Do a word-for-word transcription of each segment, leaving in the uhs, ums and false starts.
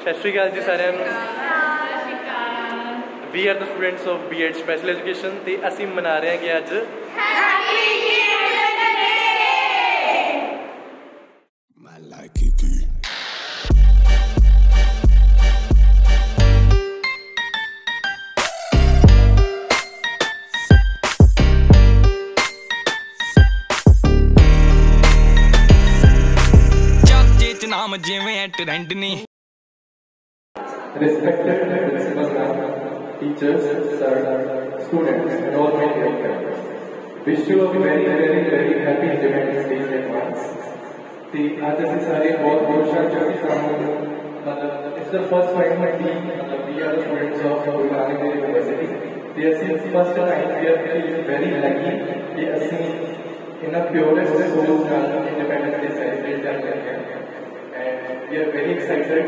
सत श्री अकाल जी सारिਆਂ ਨੂੰ। We are the students of B Ed special education ਤੇ ਅਸੀਂ ਮਨਾ ਰਹੇ ਹਾਂ ਕਿ ਅੱਜ नाम जिवें ट्रेंड नहीं। Respected principal ma'am, teachers, sir, students, and all my dear friends, wish you a very very very happy Independence Day in advance. The आज ऐसे सारे बहुत बहुत शादी सामने मतलब it's the first time my team मतलब we are the students of Guru Nanak Dev University. The ऐसे first time we are feeling very lucky कि ਅਸੀਂ in a purest souls ਨਾਲ Independence Day celebrate कर रहे हैं. And we are very excited.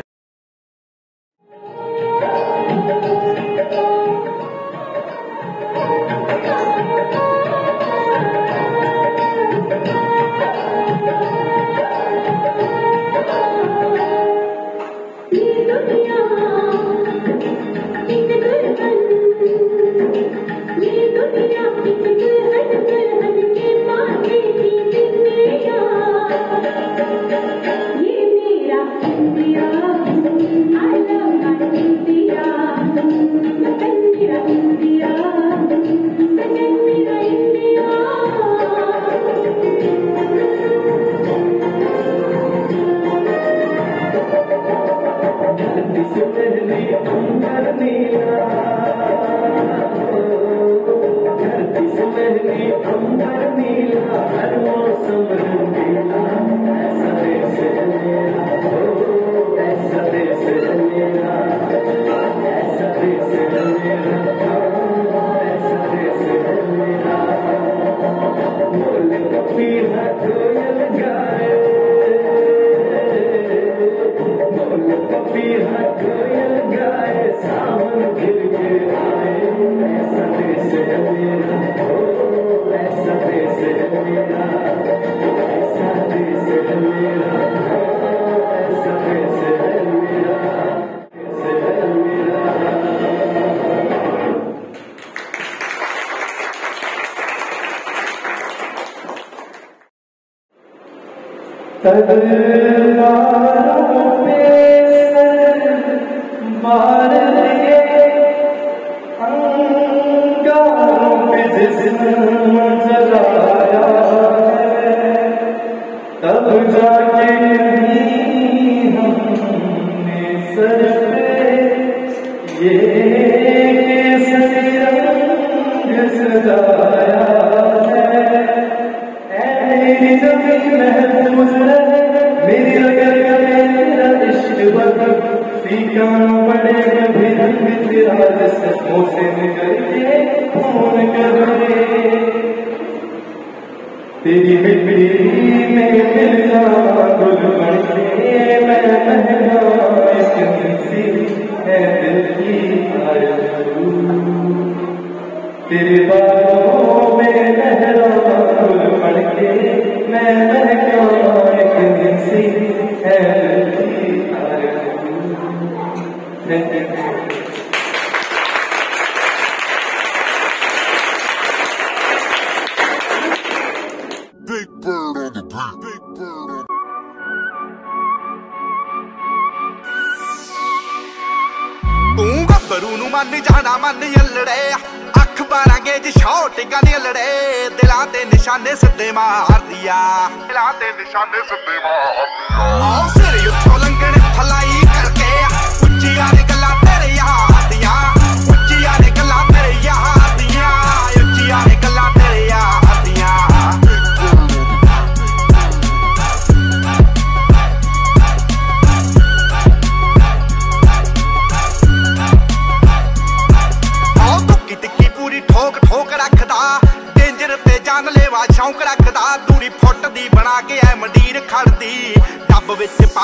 शौक रखदा दूरी फुट दी बना के ऐ मंडीर खड़दी डब विच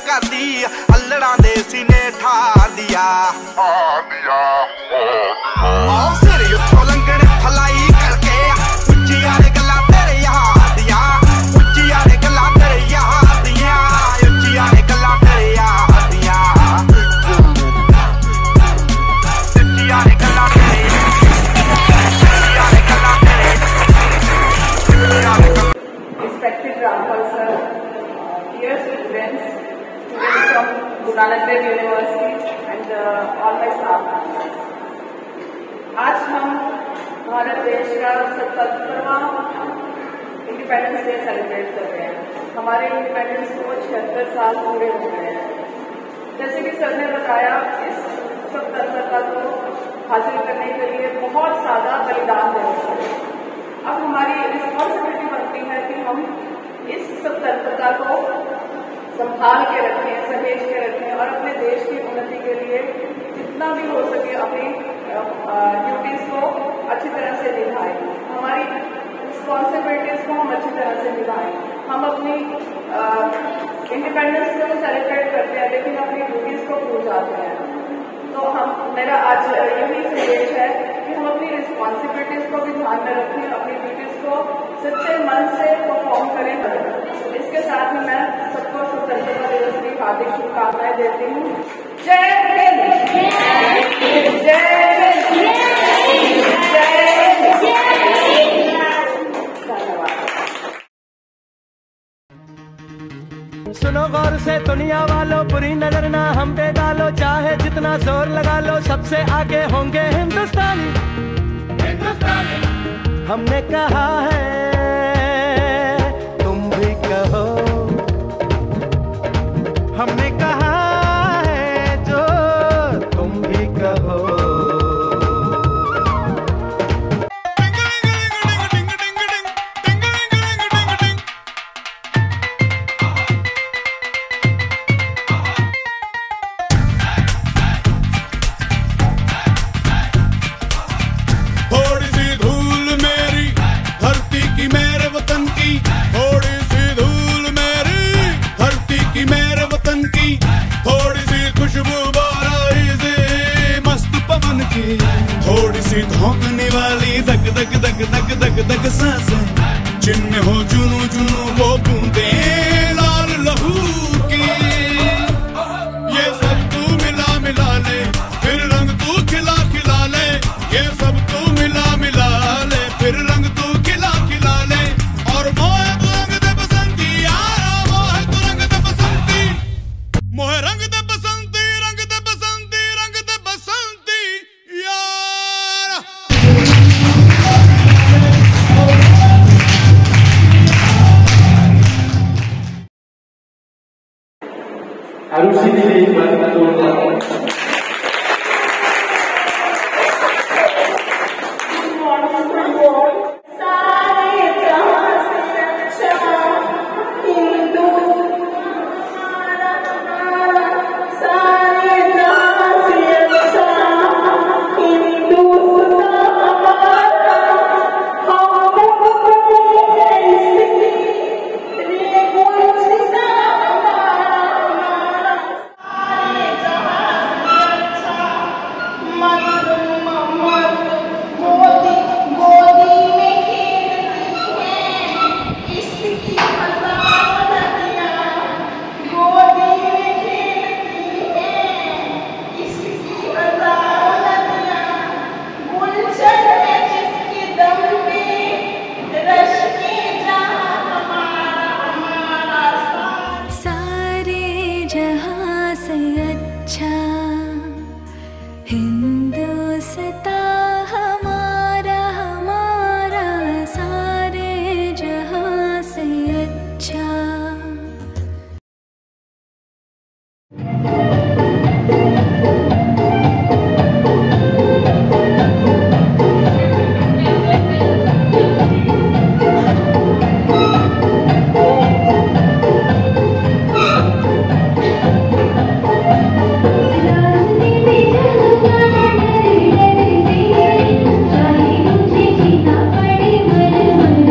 करदी अल्लड़ा दे सीने ठार दिया आओ सिर उत्थों लंघण फलाई करके उच्ची आले गल्लां तेरे यार दिया उच्ची आले गल्लां तेरे यार दिया उच्ची आले गल्लां तेरे यार दिया उच्ची आले गल्लां तेरे उच्ची आले गल्लां तेरे Respected Rampal sir, dear students, students from Guru Nanak Dev University and uh, all my staff members. आज हम भारत देश का सत्तरवां इंडिपेंडेंस डे सेलिब्रेट कर रहे हैं। हमारे इंडिपेंडेंस को छिहत्तर साल पूरे हो गए हैं। जैसे कि सर ने बताया, इस स्वतंत्रता को हासिल करने के लिए बहुत ज्यादा बलिदान देना पड़े। अब हमारी रिस्पॉन्सिबिलिटी बनती है कि हम इस स्वतंत्रता को संभाल के रखें, सहेज के रखें और अपने देश की उन्नति के लिए जितना भी हो सके अपनी ड्यूटीज को अच्छी तरह से निभाएं। हमारी रिस्पॉन्सिबिलिटीज को हम अच्छी तरह से निभाएं। हम अपनी इंडिपेंडेंस डे को सेलिब्रेट करते हैं लेकिन अपनी ड्यूटीज को भूल जाते हैं। तो हम मेरा आज यही संदेश है कि हम अपनी रिस्पॉन्सिबिलिटीज को भी ध्यान में रखें, अपनी ड्यूटीज को सच्चे मन से परफॉर्म करें। इसके साथ ही मैं सबको स्वतंत्रता दिवस की हार्दिक शुभकामनाएं देती हूँ। जय हिंद, जय सुनो गौर से दुनिया वालों, बुरी नजर ना हम पे डालो, चाहे जितना जोर लगा लो सबसे आगे होंगे हिंदुस्तानी। हिंदुस्तानी हमने कहा है, तुम भी कहो, हमने कहा है जो तुम भी कहो। थोड़ी सी धोखने वाली दग दग दग दग दग दग सांसें, जिनमें हो जुनू जुनू वो बूंदे लाल लहू की। ये सब तू मिला मिला ले, फिर रंग तू खिला खिला ले। ये सब तू मिला मिला ले, फिर रंग तू खिला खिला ले। और मोहे तू रंग दे बसंती यारा, मोहे तू रंग दे बसंती, मोहे रंग दे बसंती, रंग दे बसंती, रंग दे बसंती यारा। आरुषि दीदी एक बात मैं बोलूँगा।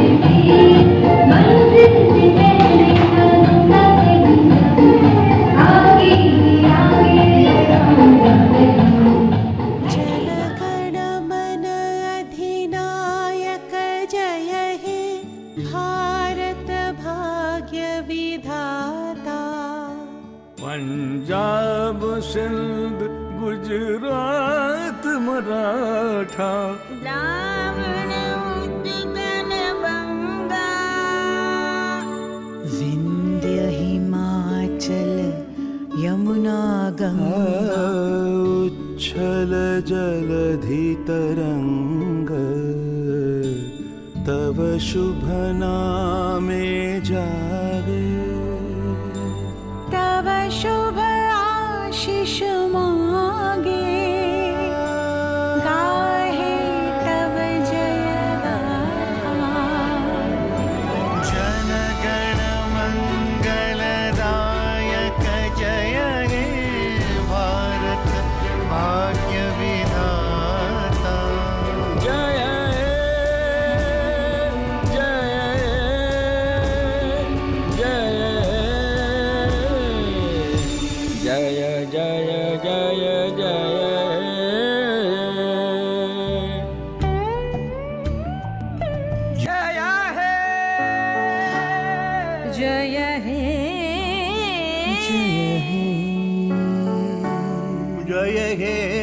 Ah पंजाब सिंध गुजरात मराठा द्राविड़ उत्कल बंगा विंध्य हिमाचल यमुना गंगा उच्छल जलधि तरंग तव शुभ नामे जागे तव शुभ आशीष मांगे गाहे तव जय गाथा जन गण मंगलदायक जय हे भारत भाग्य विधाता जय जय हे